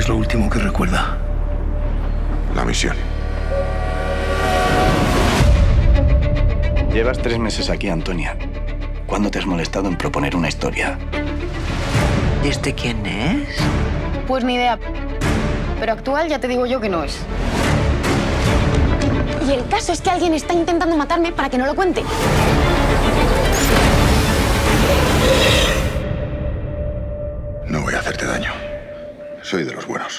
es lo último que recuerda? La misión. Llevas 3 meses aquí, Antonia. ¿Cuándo te has molestado en proponer una historia? ¿Y este quién es? Pues ni idea. Pero actual ya te digo yo que no es. Y el caso es que alguien está intentando matarme para que no lo cuente. No voy a hacerte daño. Soy de los buenos.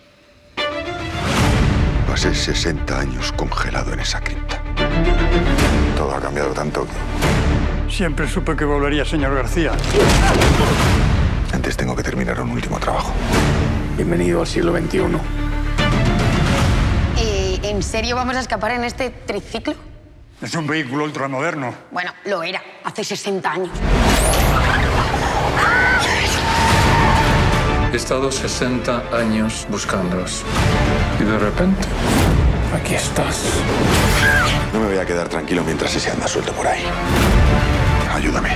Pasé 60 años congelado en esa cripta. Todo ha cambiado tanto que... Siempre supe que volvería, señor García. Antes tengo que terminar un último trabajo. Bienvenido al siglo XXI. ¿En serio vamos a escapar en este triciclo? Es un vehículo ultramoderno. Bueno, lo era, hace 60 años. He estado 60 años buscándoos. Y de repente, aquí estás. No me voy a quedar tranquilo mientras ese anda suelto por ahí. Ayúdame.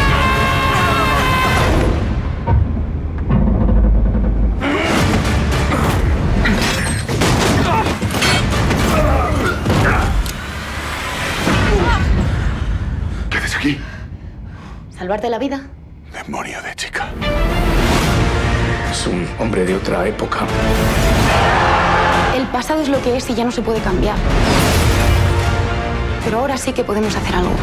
¿Qué haces aquí? ¿Salvarte la vida? Demonio de chica. Es un hombre de otra época. El pasado es lo que es y ya no se puede cambiar. Pero ahora sí que podemos hacer algo.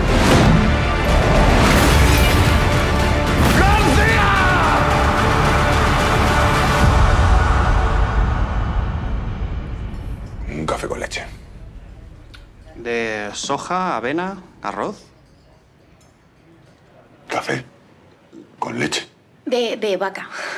Un café con leche. De soja, avena, arroz. ¿Café? ¿Con leche? De vaca.